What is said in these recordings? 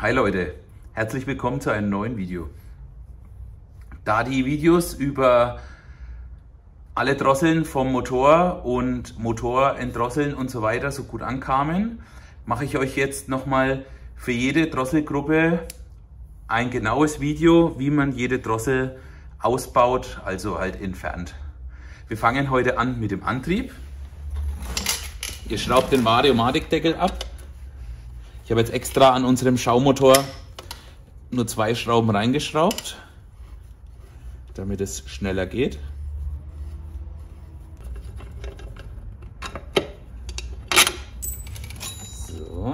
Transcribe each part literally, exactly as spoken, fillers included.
Hi Leute, herzlich willkommen zu einem neuen Video. Da die Videos über alle Drosseln vom Motor und Motor entdrosseln und so weiter so gut ankamen, mache ich euch jetzt nochmal für jede Drosselgruppe ein genaues Video, wie man jede Drossel ausbaut, also halt entfernt. Wir fangen heute an mit dem Antrieb. Ihr schraubt den Variomatic-Deckel ab. Ich habe jetzt extra an unserem Schaumotor nur zwei Schrauben reingeschraubt, damit es schneller geht. So.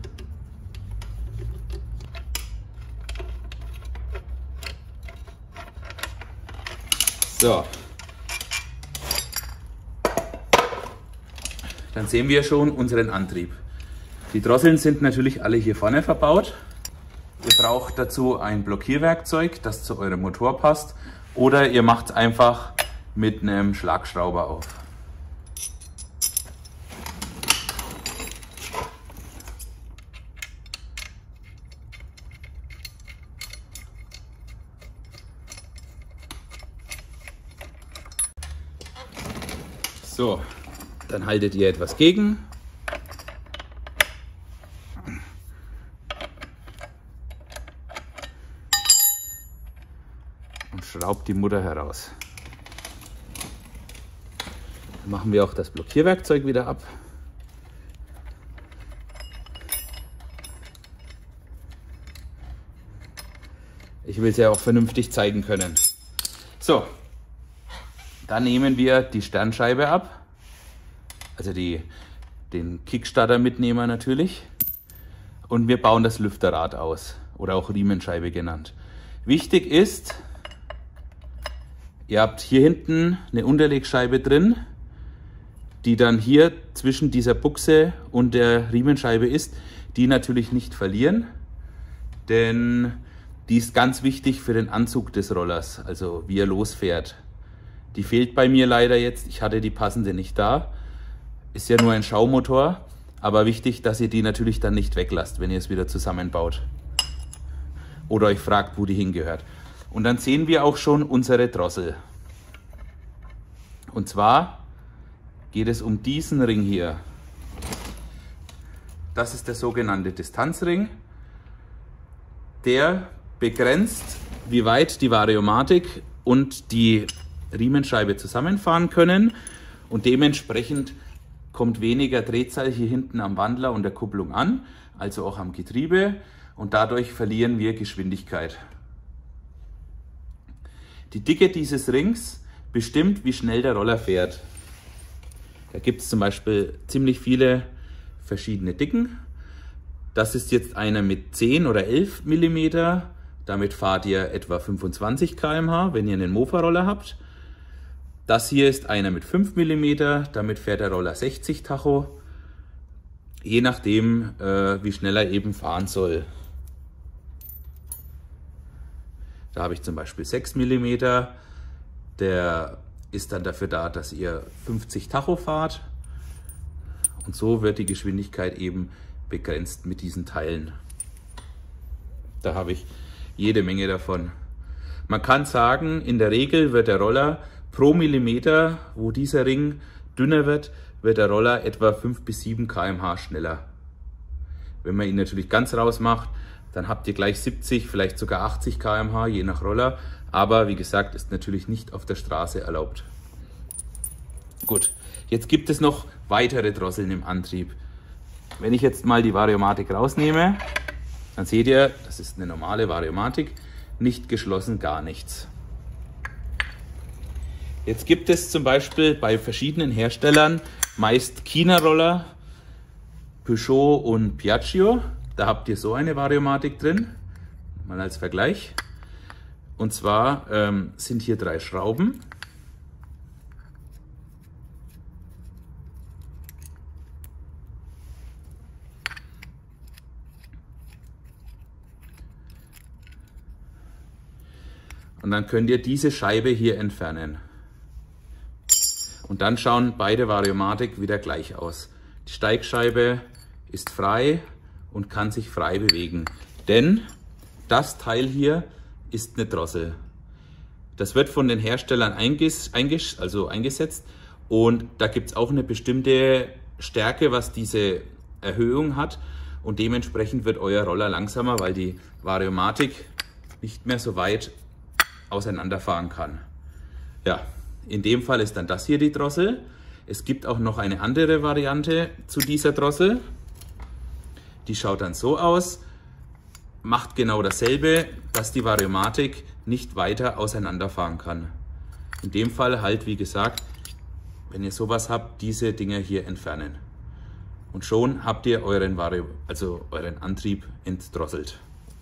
So. Dann sehen wir schon unseren Antrieb. Die Drosseln sind natürlich alle hier vorne verbaut. Ihr braucht dazu ein Blockierwerkzeug, das zu eurem Motor passt, oder ihr macht es einfach mit einem Schlagschrauber auf. So, dann haltet ihr etwas gegen. Und schraubt die Mutter heraus. Dann machen wir auch das Blockierwerkzeug wieder ab. Ich will es ja auch vernünftig zeigen können. So, dann nehmen wir die Sternscheibe ab. Also die, den Kickstarter-Mitnehmer natürlich. Und wir bauen das Lüfterrad aus. Oder auch Riemenscheibe genannt. Wichtig ist, ihr habt hier hinten eine Unterlegscheibe drin, die dann hier zwischen dieser Buchse und der Riemenscheibe ist, die natürlich nicht verlieren, denn die ist ganz wichtig für den Anzug des Rollers, also wie er losfährt. Die fehlt bei mir leider jetzt, ich hatte die passende nicht da, ist ja nur ein Schaumotor, aber wichtig, dass ihr die natürlich dann nicht weglasst, wenn ihr es wieder zusammenbaut oder euch fragt, wo die hingehört. Und dann sehen wir auch schon unsere Drossel. Und zwar geht es um diesen Ring hier. Das ist der sogenannte Distanzring. Der begrenzt, wie weit die Variomatic und die Riemenscheibe zusammenfahren können. Und dementsprechend kommt weniger Drehzahl hier hinten am Wandler und der Kupplung an, also auch am Getriebe. Und dadurch verlieren wir Geschwindigkeit. Die Dicke dieses Rings bestimmt, wie schnell der Roller fährt. Da gibt es zum Beispiel ziemlich viele verschiedene Dicken. Das ist jetzt einer mit zehn oder elf Millimeter. Damit fahrt ihr etwa fünfundzwanzig Kilometer pro Stunde, wenn ihr einen Mofa-Roller habt. Das hier ist einer mit fünf Millimeter. Damit fährt der Roller sechzig Tacho. Je nachdem, äh, wie schnell er eben fahren soll. Da habe ich zum Beispiel sechs Millimeter. Der ist dann dafür da, dass ihr fünfzig Tacho fahrt. Und so wird die Geschwindigkeit eben begrenzt mit diesen Teilen. Da habe ich jede Menge davon. Man kann sagen, in der Regel wird der Roller pro Millimeter, wo dieser Ring dünner wird, wird der Roller etwa fünf bis sieben Kilometer pro Stunde schneller. Wenn man ihn natürlich ganz raus macht, dann habt ihr gleich siebzig, vielleicht sogar achtzig Kilometer pro Stunde, je nach Roller. Aber wie gesagt, ist natürlich nicht auf der Straße erlaubt. Gut, jetzt gibt es noch weitere Drosseln im Antrieb. Wenn ich jetzt mal die Variomatic rausnehme, dann seht ihr, das ist eine normale Variomatic, nicht geschlossen, gar nichts. Jetzt gibt es zum Beispiel bei verschiedenen Herstellern meist China-Roller, Peugeot und Piaggio. Da habt ihr so eine Variomatic drin, mal als Vergleich. Und zwar ähm, sind hier drei Schrauben. Und dann könnt ihr diese Scheibe hier entfernen. Und dann schauen beide Variomatic wieder gleich aus. Die Steigscheibe ist frei und kann sich frei bewegen. Denn das Teil hier ist eine Drossel. Das wird von den Herstellern einges einges also eingesetzt und da gibt es auch eine bestimmte Stärke, was diese Erhöhung hat und dementsprechend wird euer Roller langsamer, weil die Variomatik nicht mehr so weit auseinanderfahren kann. Ja, in dem Fall ist dann das hier die Drossel. Es gibt auch noch eine andere Variante zu dieser Drossel. Die schaut dann so aus, macht genau dasselbe, dass die Variomatik nicht weiter auseinanderfahren kann. In dem Fall halt, wie gesagt, wenn ihr sowas habt, diese Dinger hier entfernen. Und schon habt ihr euren, Vario also euren Antrieb entdrosselt.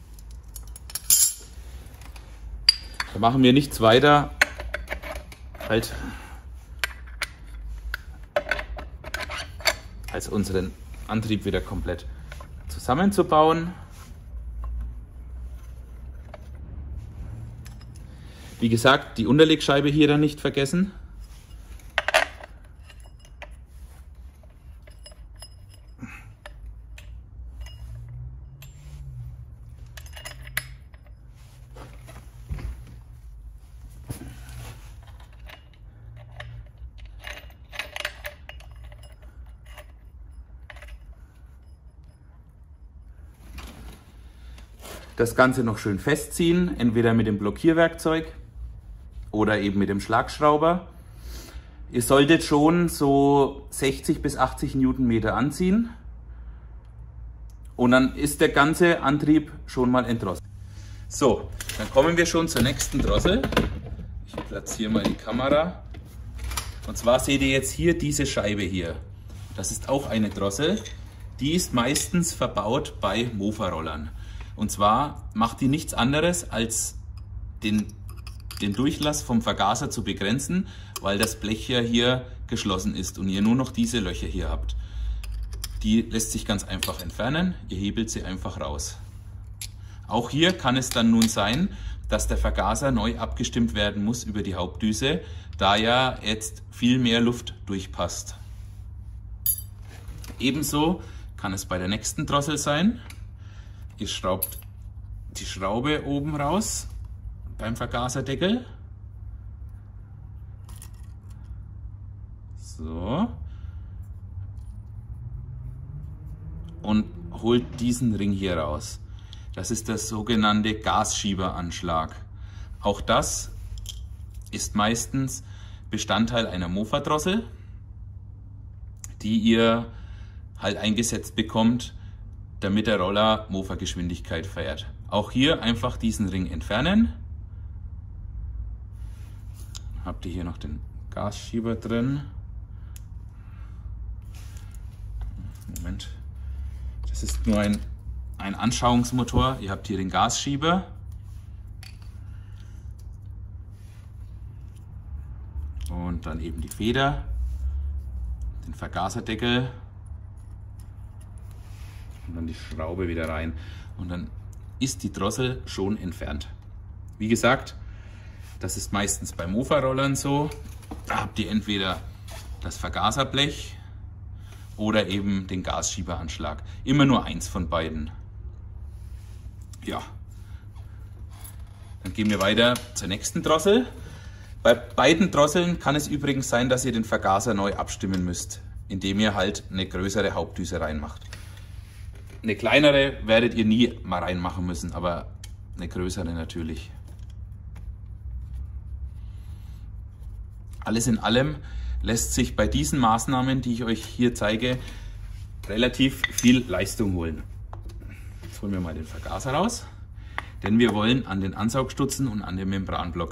Da machen wir nichts weiter, halt, als unseren Antrieb wieder komplett zusammenzubauen. Wie gesagt, die Unterlegscheibe hier dann nicht vergessen. Das Ganze noch schön festziehen, entweder mit dem Blockierwerkzeug oder eben mit dem Schlagschrauber. Ihr solltet schon so sechzig bis achtzig Newtonmeter anziehen und dann ist der ganze Antrieb schon mal entdrosselt. So, dann kommen wir schon zur nächsten Drossel. Ich platziere mal die Kamera. Und zwar seht ihr jetzt hier diese Scheibe hier. Das ist auch eine Drossel. Die ist meistens verbaut bei Mofa-Rollern. Und zwar macht die nichts anderes, als den, den Durchlass vom Vergaser zu begrenzen, weil das Blech ja hier geschlossen ist und ihr nur noch diese Löcher hier habt. Die lässt sich ganz einfach entfernen, ihr hebelt sie einfach raus. Auch hier kann es dann nun sein, dass der Vergaser neu abgestimmt werden muss über die Hauptdüse, da ja jetzt viel mehr Luft durchpasst. Ebenso kann es bei der nächsten Drossel sein. Ihr schraubt die Schraube oben raus beim Vergaserdeckel. So. Und holt diesen Ring hier raus. Das ist der sogenannte Gasschieberanschlag. Auch das ist meistens Bestandteil einer Mofa-Drossel, die ihr halt eingesetzt bekommt, damit der Roller Mofa-Geschwindigkeit fährt. Auch hier einfach diesen Ring entfernen. Habt ihr hier noch den Gasschieber drin. Moment. Das ist nur ein, ein Anschauungsmotor. Ihr habt hier den Gasschieber. Und dann eben die Feder, den Vergaserdeckel. Und dann die Schraube wieder rein und dann ist die Drossel schon entfernt. Wie gesagt, das ist meistens bei Mofa-Rollern so. Da habt ihr entweder das Vergaserblech oder eben den Gasschieberanschlag. Immer nur eins von beiden. Ja. Dann gehen wir weiter zur nächsten Drossel. Bei beiden Drosseln kann es übrigens sein, dass ihr den Vergaser neu abstimmen müsst, indem ihr halt eine größere Hauptdüse reinmacht. Eine kleinere werdet ihr nie mal reinmachen müssen, aber eine größere natürlich. Alles in allem lässt sich bei diesen Maßnahmen, die ich euch hier zeige, relativ viel Leistung holen. Jetzt holen wir mal den Vergaser raus, denn wir wollen an den Ansaugstutzen und an den Membranblock.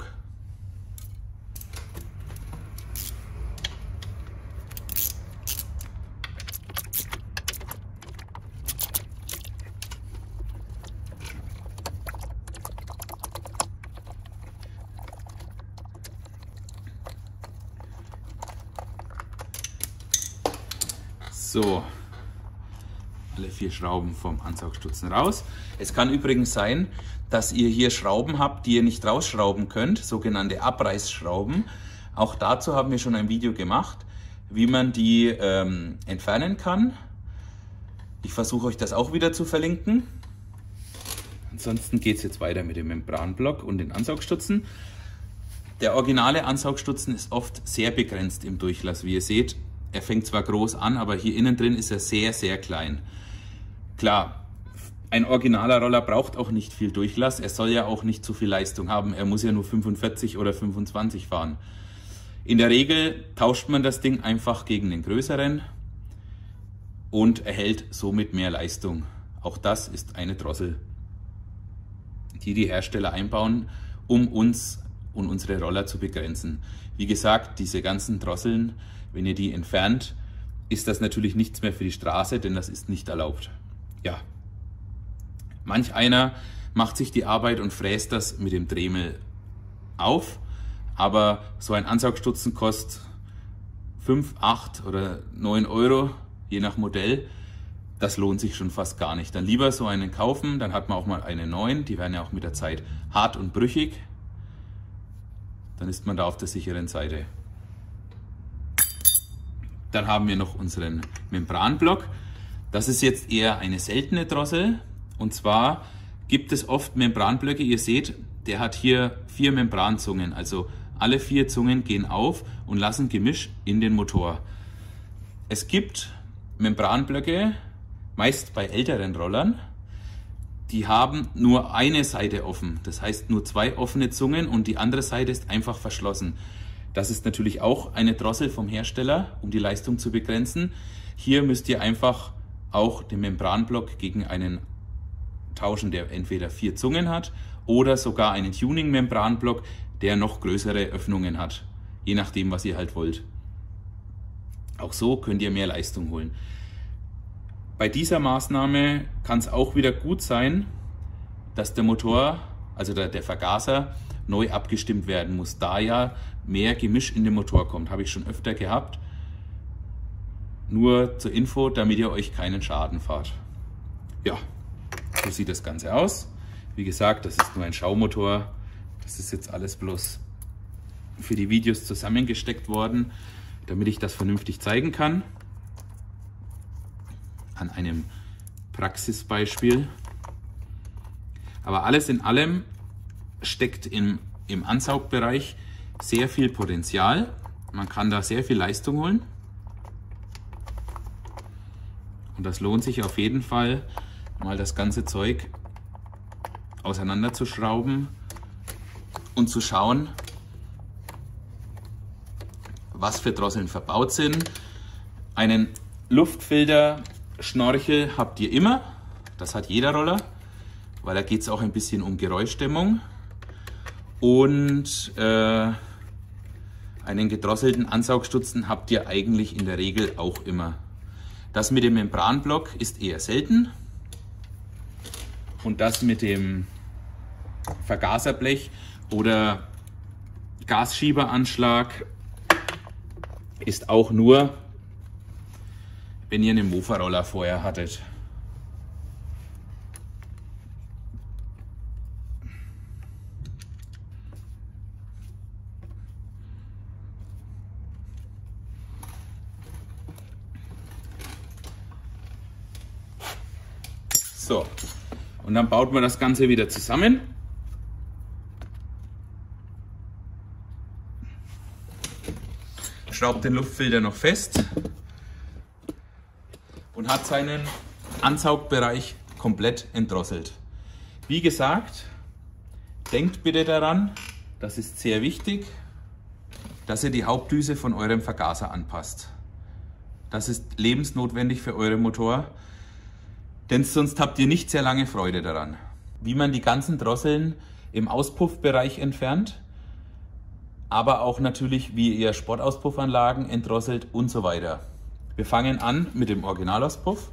So, alle vier Schrauben vom Ansaugstutzen raus. Es kann übrigens sein, dass ihr hier Schrauben habt, die ihr nicht rausschrauben könnt, sogenannte Abreißschrauben. Auch dazu haben wir schon ein Video gemacht, wie man die ähm, entfernen kann. Ich versuche euch das auch wieder zu verlinken. Ansonsten geht es jetzt weiter mit dem Membranblock und den Ansaugstutzen. Der originale Ansaugstutzen ist oft sehr begrenzt im Durchlass. Wie ihr seht, er fängt zwar groß an, aber hier innen drin ist er sehr, sehr klein. Klar, ein originaler Roller braucht auch nicht viel Durchlass. Er soll ja auch nicht zu viel Leistung haben. Er muss ja nur fünfundvierzig oder fünfundzwanzig fahren. In der Regel tauscht man das Ding einfach gegen den größeren und erhält somit mehr Leistung. Auch das ist eine Drossel, die die Hersteller einbauen, um uns und unsere Roller zu begrenzen. Wie gesagt, diese ganzen Drosseln, wenn ihr die entfernt, ist das natürlich nichts mehr für die Straße, denn das ist nicht erlaubt. Ja, manch einer macht sich die Arbeit und fräst das mit dem Dremel auf, aber so ein Ansaugstutzen kostet fünf, acht oder neun Euro, je nach Modell. Das lohnt sich schon fast gar nicht. Dann lieber so einen kaufen, dann hat man auch mal einen neuen. Die werden ja auch mit der Zeit hart und brüchig. Dann ist man da auf der sicheren Seite. Dann haben wir noch unseren Membranblock. Das ist jetzt eher eine seltene Drossel. Und zwar gibt es oft Membranblöcke. Ihr seht, der hat hier vier Membranzungen. Also alle vier Zungen gehen auf und lassen Gemisch in den Motor. Es gibt Membranblöcke, meist bei älteren Rollern, die haben nur eine Seite offen. Das heißt nur zwei offene Zungen und die andere Seite ist einfach verschlossen. Das ist natürlich auch eine Drossel vom Hersteller, um die Leistung zu begrenzen. Hier müsst ihr einfach auch den Membranblock gegen einen tauschen, der entweder vier Zungen hat oder sogar einen Tuning-Membranblock, der noch größere Öffnungen hat, je nachdem, was ihr halt wollt. Auch so könnt ihr mehr Leistung holen. Bei dieser Maßnahme kann es auch wieder gut sein, dass der Motor, also der, der Vergaser, neu abgestimmt werden muss, da ja mehr Gemisch in den Motor kommt. Habe ich schon öfter gehabt. Nur zur Info, damit ihr euch keinen Schaden fahrt. Ja, so sieht das Ganze aus. Wie gesagt, das ist nur ein Schaumotor. Das ist jetzt alles bloß für die Videos zusammengesteckt worden, damit ich das vernünftig zeigen kann. An einem Praxisbeispiel. Aber alles in allem steckt im, im Ansaugbereich sehr viel Potenzial. Man kann da sehr viel Leistung holen. Und das lohnt sich auf jeden Fall, mal das ganze Zeug auseinanderzuschrauben und zu schauen, was für Drosseln verbaut sind. Einen Luftfilter Schnorchel habt ihr immer, das hat jeder Roller, weil da geht es auch ein bisschen um Geräuschdämmung. Und äh, einen gedrosselten Ansaugstutzen habt ihr eigentlich in der Regel auch immer. Das mit dem Membranblock ist eher selten. Und das mit dem Vergaserblech oder Gasschieberanschlag ist auch nur, wenn ihr einen Mofa-Roller vorher hattet. So, und dann baut man das Ganze wieder zusammen. Schraubt den Luftfilter noch fest und hat seinen Ansaugbereich komplett entdrosselt. Wie gesagt, denkt bitte daran, das ist sehr wichtig, dass ihr die Hauptdüse von eurem Vergaser anpasst. Das ist lebensnotwendig für euren Motor, denn sonst habt ihr nicht sehr lange Freude daran. Wie man die ganzen Drosseln im Auspuffbereich entfernt, aber auch natürlich, wie ihr Sportauspuffanlagen entdrosselt und so weiter. Wir fangen an mit dem Originalauspuff.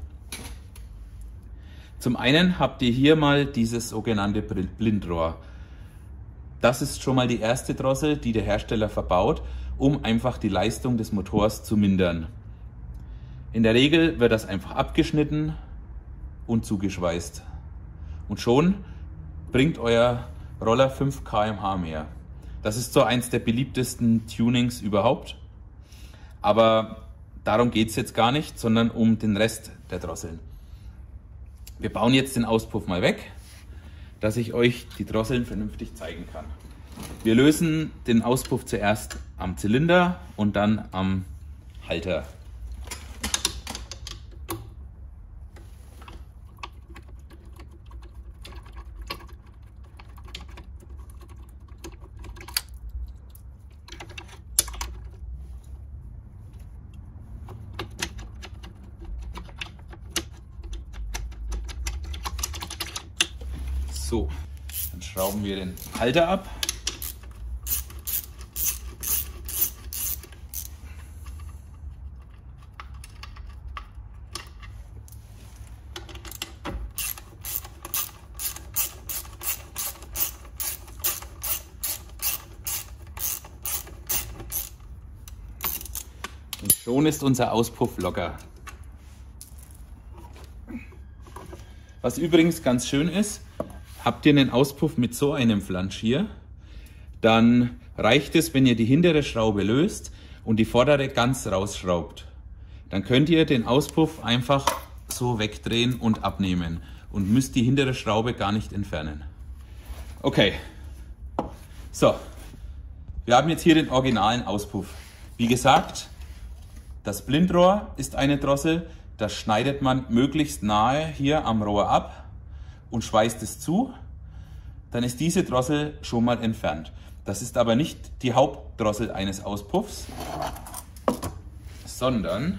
Zum einen habt ihr hier mal dieses sogenannte Blindrohr. Das ist schon mal die erste Drossel, die der Hersteller verbaut, um einfach die Leistung des Motors zu mindern. In der Regel wird das einfach abgeschnitten und zugeschweißt. Und schon bringt euer Roller fünf Kilometer pro Stunde mehr. Das ist so eins der beliebtesten Tunings überhaupt. Aber darum geht es jetzt gar nicht, sondern um den Rest der Drosseln. Wir bauen jetzt den Auspuff mal weg. dass ich euch die Drosseln vernünftig zeigen kann. Wir lösen den Auspuff zuerst am Zylinder und dann am Halter. So, dann schrauben wir den Halter ab. Und schon ist unser Auspuff locker. Was übrigens ganz schön ist, habt ihr einen Auspuff mit so einem Flansch hier, dann reicht es, wenn ihr die hintere Schraube löst und die vordere ganz rausschraubt. Dann könnt ihr den Auspuff einfach so wegdrehen und abnehmen und müsst die hintere Schraube gar nicht entfernen. Okay, so, wir haben jetzt hier den originalen Auspuff. Wie gesagt, das Blindrohr ist eine Drossel, das schneidet man möglichst nahe hier am Rohr ab und schweißt es zu, dann ist diese Drossel schon mal entfernt. Das ist aber nicht die Hauptdrossel eines Auspuffs, sondern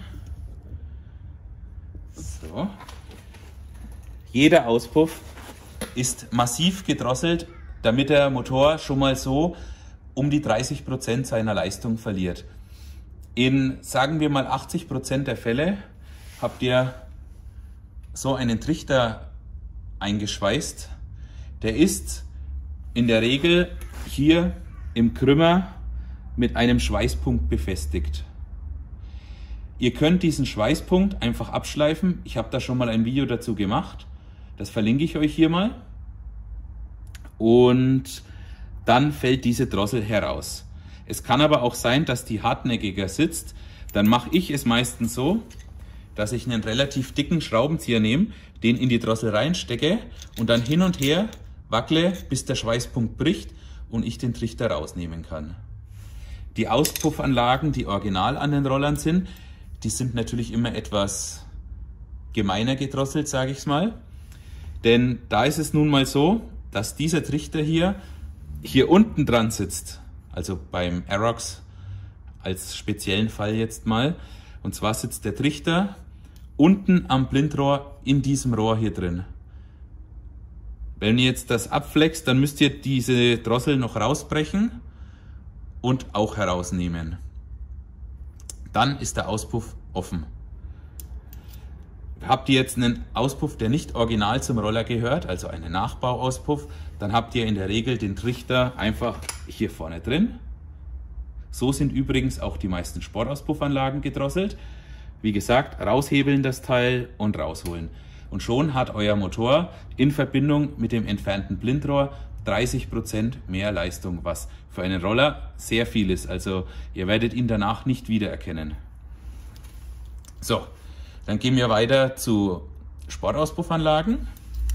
so, jeder Auspuff ist massiv gedrosselt, damit der Motor schon mal so um die dreißig Prozent seiner Leistung verliert. In, sagen wir mal, achtzig Prozent der Fälle habt ihr so einen Trichter eingeschweißt. Der ist in der Regel hier im Krümmer mit einem Schweißpunkt befestigt. Ihr könnt diesen Schweißpunkt einfach abschleifen. Ich habe da schon mal ein Video dazu gemacht. Das verlinke ich euch hier mal. Und dann fällt diese Drossel heraus. Es kann aber auch sein, dass die hartnäckiger sitzt. Dann mache ich es meistens so, dass ich einen relativ dicken Schraubenzieher nehme, den in die Drossel reinstecke und dann hin und her wackle, bis der Schweißpunkt bricht und ich den Trichter rausnehmen kann. Die Auspuffanlagen, die original an den Rollern sind, die sind natürlich immer etwas gemeiner gedrosselt, sage ich es mal. Denn da ist es nun mal so, dass dieser Trichter hier, hier unten dran sitzt, also beim Aerox als speziellen Fall jetzt mal. Und zwar sitzt der Trichter unten am Blindrohr in diesem Rohr hier drin. Wenn ihr jetzt das abflext, dann müsst ihr diese Drossel noch rausbrechen und auch herausnehmen. Dann ist der Auspuff offen. Habt ihr jetzt einen Auspuff, der nicht original zum Roller gehört, also einen Nachbauauspuff, dann habt ihr in der Regel den Trichter einfach hier vorne drin. So sind übrigens auch die meisten Sportauspuffanlagen gedrosselt. Wie gesagt, raushebeln das Teil und rausholen. Und schon hat euer Motor in Verbindung mit dem entfernten Blindrohr dreißig Prozent mehr Leistung, was für einen Roller sehr viel ist. Also ihr werdet ihn danach nicht wiedererkennen. So, dann gehen wir weiter zu Sportauspuffanlagen.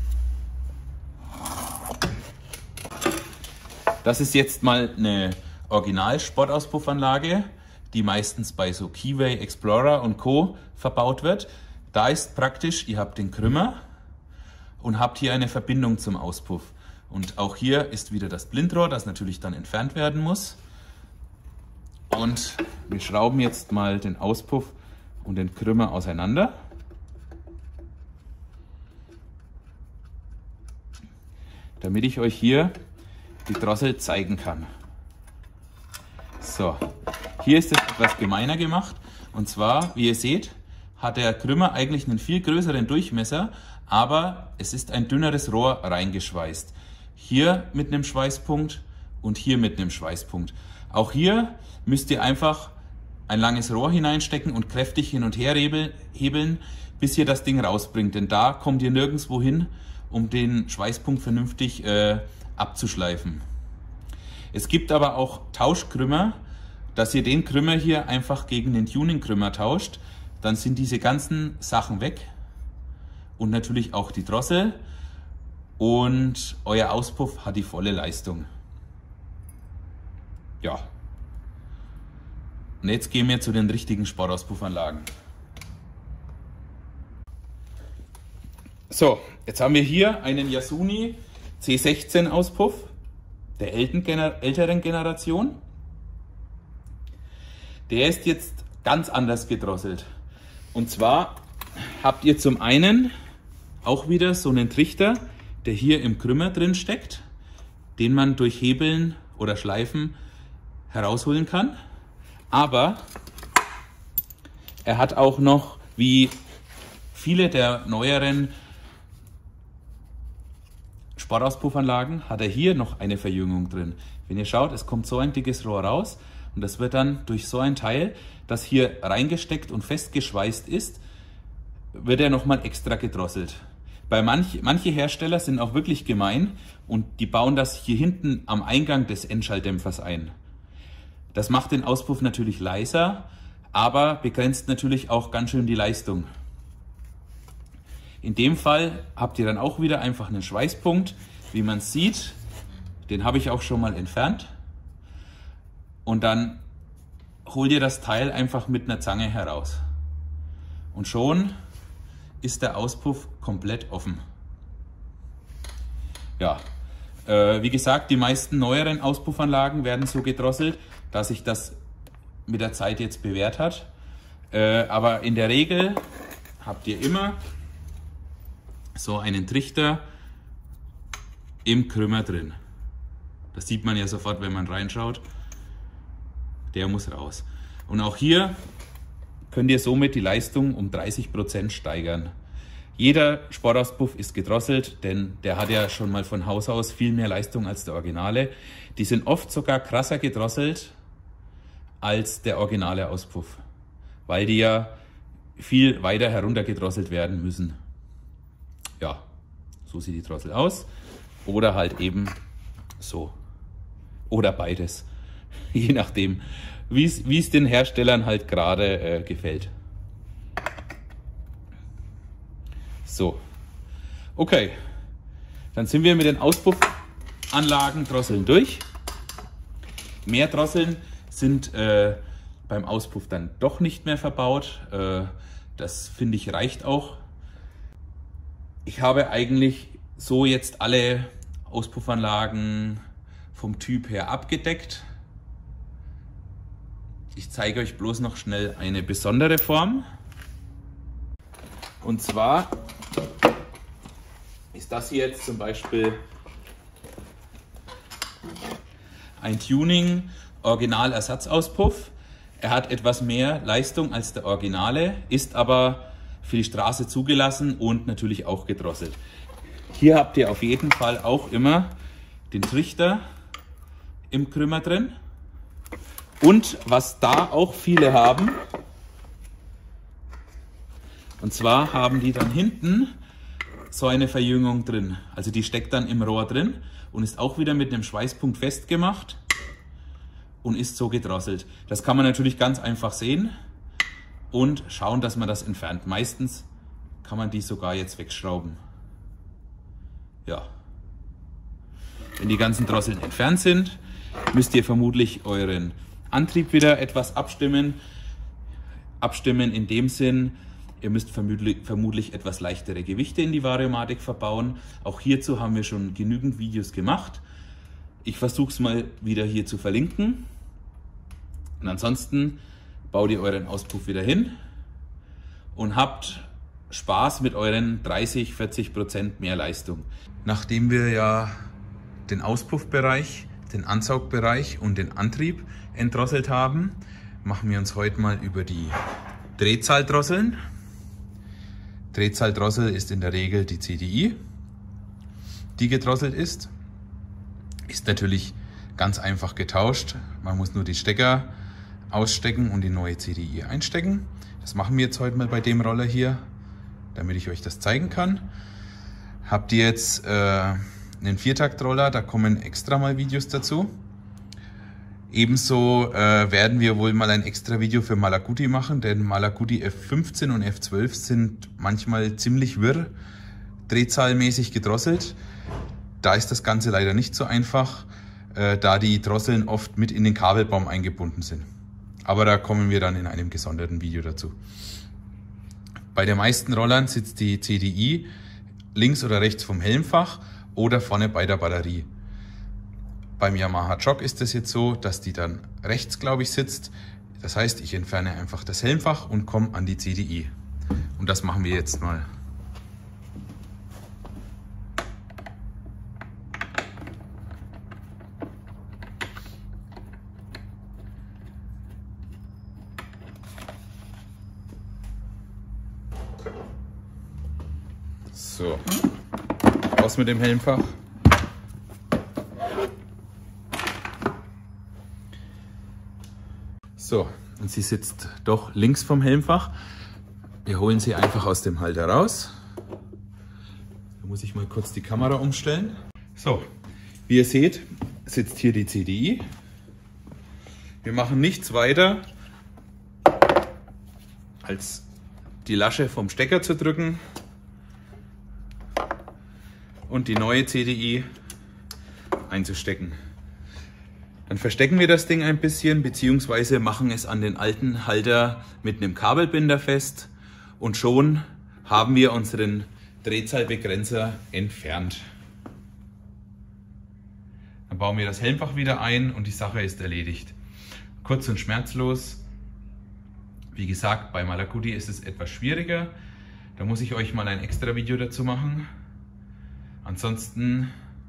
Das ist jetzt mal eine Original-Sportauspuffanlage, die meistens bei so Keyway, Explorer und Co. verbaut wird. Da ist praktisch, ihr habt den Krümmer und habt hier eine Verbindung zum Auspuff. Und auch hier ist wieder das Blindrohr, das natürlich dann entfernt werden muss. Und wir schrauben jetzt mal den Auspuff und den Krümmer auseinander. Damit ich euch hier die Drossel zeigen kann. So, hier ist es etwas gemeiner gemacht. Und zwar, wie ihr seht, hat der Krümmer eigentlich einen viel größeren Durchmesser, aber es ist ein dünneres Rohr reingeschweißt. Hier mit einem Schweißpunkt und hier mit einem Schweißpunkt. Auch hier müsst ihr einfach ein langes Rohr hineinstecken und kräftig hin und her hebeln, bis ihr das Ding rausbringt. Denn da kommt ihr nirgendwo hin, um den Schweißpunkt vernünftig äh, abzuschleifen. Es gibt aber auch Tauschkrümmer, dass ihr den Krümmer hier einfach gegen den Tuning-Krümmer tauscht. Dann sind diese ganzen Sachen weg und natürlich auch die Drossel. und euer Auspuff hat die volle Leistung. Ja. Und jetzt gehen wir zu den richtigen Sportauspuffanlagen. So, jetzt haben wir hier einen Yasuni C sechzehn Auspuff der älteren Generation. Der ist jetzt ganz anders gedrosselt. Und zwar habt ihr zum einen auch wieder so einen Trichter, der hier im Krümmer drin steckt, den man durch Hebeln oder Schleifen herausholen kann. Aber er hat auch noch, wie viele der neueren Sportauspuffanlagen, hat er hier noch eine Verjüngung drin. Wenn ihr schaut, es kommt so ein dickes Rohr raus und das wird dann durch so ein Teil, das hier reingesteckt und festgeschweißt ist, wird er nochmal extra gedrosselt. Bei manch, manche Hersteller sind auch wirklich gemein und die bauen das hier hinten am Eingang des Endschalldämpfers ein. Das macht den Auspuff natürlich leiser, aber begrenzt natürlich auch ganz schön die Leistung. In dem Fall habt ihr dann auch wieder einfach einen Schweißpunkt, wie man sieht. Den habe ich auch schon mal entfernt. Und dann holt ihr das Teil einfach mit einer Zange heraus. Und schon ist der Auspuff komplett offen. Ja, äh, wie gesagt, die meisten neueren Auspuffanlagen werden so gedrosselt, dass sich das mit der Zeit jetzt bewährt hat. Äh, aber in der Regel habt ihr immer so einen Trichter im Krümmer drin. Das sieht man ja sofort, wenn man reinschaut. Der muss raus. Und auch hier könnt ihr somit die Leistung um dreißig Prozent steigern. Jeder Sportauspuff ist gedrosselt, denn der hat ja schon mal von Haus aus viel mehr Leistung als der Originale. Die sind oft sogar krasser gedrosselt als der originale Auspuff, weil die ja viel weiter heruntergedrosselt werden müssen. Ja, so sieht die Drossel aus. Oder halt eben so. Oder beides. Je nachdem, wie es den Herstellern halt gerade äh, gefällt. So. Okay. Dann sind wir mit den Auspuffanlagen Drosseln durch. Mehr Drosseln sind äh, beim Auspuff dann doch nicht mehr verbaut. Äh, das finde ich reicht auch. Ich habe eigentlich so jetzt alle Auspuffanlagen vom Typ her abgedeckt. Ich zeige euch bloß noch schnell eine besondere Form. Und zwar ist das hier jetzt zum Beispiel ein Tuning Original-Ersatzauspuff. Er hat etwas mehr Leistung als der Originale, ist aber für die Straße zugelassen und natürlich auch gedrosselt. Hier habt ihr auf jeden Fall auch immer den Trichter im Krümmer drin. Und was da auch viele haben, und zwar haben die dann hinten so eine Verjüngung drin. Also die steckt dann im Rohr drin und ist auch wieder mit einem Schweißpunkt festgemacht und ist so gedrosselt. Das kann man natürlich ganz einfach sehen und schauen, dass man das entfernt. Meistens kann man die sogar jetzt wegschrauben. Ja. Wenn die ganzen Drosseln entfernt sind, müsst ihr vermutlich euren Antrieb wieder etwas abstimmen. Abstimmen in dem Sinn, ihr müsst vermutlich, vermutlich etwas leichtere Gewichte in die Variomatik verbauen. Auch hierzu haben wir schon genügend Videos gemacht. Ich versuche es mal wieder hier zu verlinken. Und ansonsten baut ihr euren Auspuff wieder hin und habt Spaß mit euren dreißig, vierzig Prozent mehr Leistung. Nachdem wir ja den Auspuffbereich, den Ansaugbereich und den Antrieb entdrosselt haben, machen wir uns heute mal über die Drehzahldrosseln. Drehzahldrossel ist in der Regel die C D I, die gedrosselt ist. Ist natürlich ganz einfach getauscht. Man muss nur die Stecker ausstecken und die neue C D I einstecken. Das machen wir jetzt heute mal bei dem Roller hier, damit ich euch das zeigen kann. Habt ihr jetzt äh, einen Viertaktroller, da kommen extra mal Videos dazu. Ebenso äh, werden wir wohl mal ein extra Video für Malaguti machen, denn Malaguti F fünfzehn und F zwölf sind manchmal ziemlich wirr, drehzahlmäßig gedrosselt. Da ist das Ganze leider nicht so einfach, äh, da die Drosseln oft mit in den Kabelbaum eingebunden sind. Aber da kommen wir dann in einem gesonderten Video dazu. Bei den meisten Rollern sitzt die C D I links oder rechts vom Helmfach oder vorne bei der Batterie. Beim Yamaha Jog ist es jetzt so, dass die dann rechts, glaube ich, sitzt. Das heißt, ich entferne einfach das Helmfach und komme an die C D I. Und das machen wir jetzt mal. So, raus mit dem Helmfach. So, und sie sitzt doch links vom Helmfach. Wir holen sie einfach aus dem Halter raus. Da muss ich mal kurz die Kamera umstellen. So, wie ihr seht, sitzt hier die C D I. Wir machen nichts weiter, als die Lasche vom Stecker zu drücken und die neue C D I einzustecken. Dann verstecken wir das Ding ein bisschen, beziehungsweise machen es an den alten Halter mit einem Kabelbinder fest und schon haben wir unseren Drehzahlbegrenzer entfernt. Dann bauen wir das Helmfach wieder ein und die Sache ist erledigt. Kurz und schmerzlos. Wie gesagt, bei Malaguti ist es etwas schwieriger. Da muss ich euch mal ein extra Video dazu machen. Ansonsten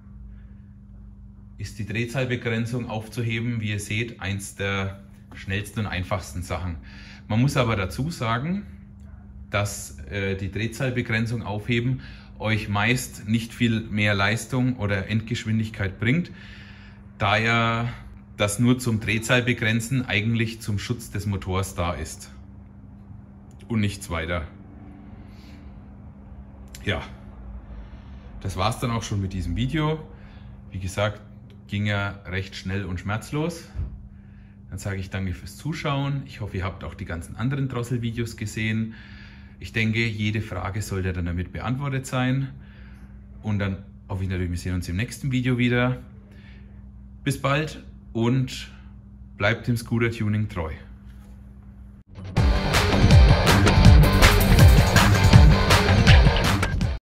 ist die Drehzahlbegrenzung aufzuheben, wie ihr seht, eins der schnellsten und einfachsten Sachen. Man muss aber dazu sagen, dass äh, die Drehzahlbegrenzung aufheben euch meist nicht viel mehr Leistung oder Endgeschwindigkeit bringt, da ja das nur zum Drehzahlbegrenzen eigentlich zum Schutz des Motors da ist und nichts weiter. Ja, das war es dann auch schon mit diesem Video. Wie gesagt, ging ja recht schnell und schmerzlos. Dann sage ich danke fürs Zuschauen. Ich hoffe, ihr habt auch die ganzen anderen Drosselvideos gesehen. Ich denke, jede Frage sollte dann damit beantwortet sein. Und dann hoffe ich natürlich, wir sehen uns im nächsten Video wieder. Bis bald und bleibt dem Scooter Tuning treu.